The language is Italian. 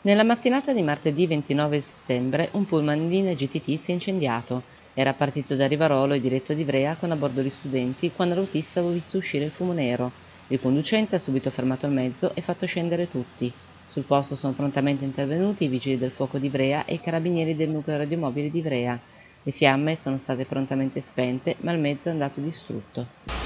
Nella mattinata di martedì 29 settembre un pullman linea GTT si è incendiato. Era partito da Rivarolo e diretto ad Ivrea con a bordo gli studenti quando l'autista aveva visto uscire il fumo nero. Il conducente ha subito fermato il mezzo e fatto scendere tutti. Sul posto sono prontamente intervenuti i vigili del fuoco di Ivrea e i carabinieri del nucleo radiomobile di Ivrea. Le fiamme sono state prontamente spente, ma il mezzo è andato distrutto.